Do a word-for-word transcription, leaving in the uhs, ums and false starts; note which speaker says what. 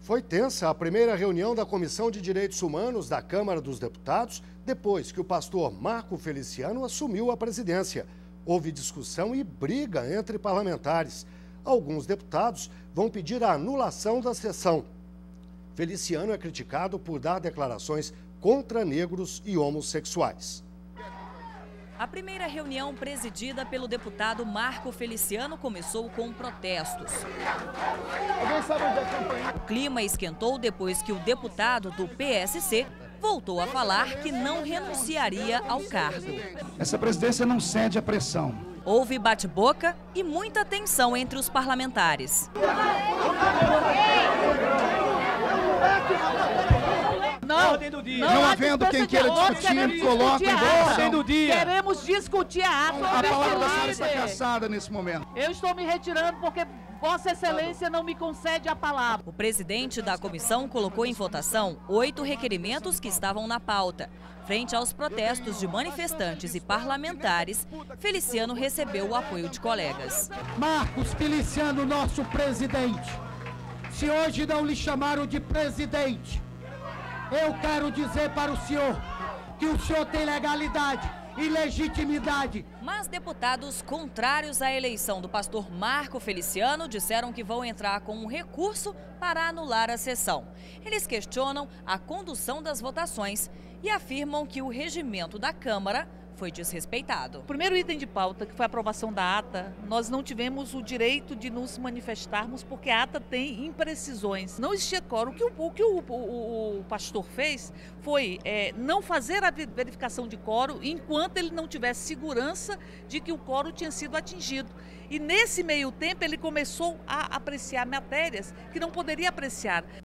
Speaker 1: Foi tensa a primeira reunião da Comissão de Direitos Humanos da Câmara dos Deputados, depois que o pastor Marco Feliciano assumiu a presidência. Houve discussão e briga entre parlamentares. Alguns deputados vão pedir a anulação da sessão. Feliciano é criticado por dar declarações contra negros e homossexuais.
Speaker 2: A primeira reunião presidida pelo deputado Marco Feliciano começou com protestos. O clima esquentou depois que o deputado do P S C voltou a falar que não renunciaria ao cargo.
Speaker 3: Essa presidência não cede à pressão.
Speaker 2: Houve bate-boca e muita tensão entre os parlamentares.
Speaker 4: Não,
Speaker 3: não, não havendo quem queira discutir, coloca em votação.
Speaker 4: Queremos discutir a ata.
Speaker 3: A palavra da senhora está cassada nesse momento.
Speaker 4: Eu estou me retirando porque Vossa Excelência não me concede a palavra.
Speaker 2: O presidente da comissão colocou em votação oito requerimentos que estavam na pauta. Frente aos protestos de manifestantes e parlamentares, Feliciano recebeu o apoio de colegas.
Speaker 5: Marcos Feliciano, nosso presidente, se hoje não lhe chamaram de presidente, eu quero dizer para o senhor que o senhor tem legalidade e legitimidade.
Speaker 2: Mas deputados contrários à eleição do pastor Marco Feliciano disseram que vão entrar com um recurso para anular a sessão. Eles questionam a condução das votações e afirmam que o regimento da Câmara foi desrespeitado.
Speaker 4: O primeiro item de pauta, que foi a aprovação da ata, nós não tivemos o direito de nos manifestarmos porque a ata tem imprecisões. Não existia quórum. O que o, o, que o, o, o pastor fez foi é, não fazer a verificação de quórum enquanto ele não tivesse segurança de que o quórum tinha sido atingido. E nesse meio tempo ele começou a apreciar matérias que não poderia apreciar.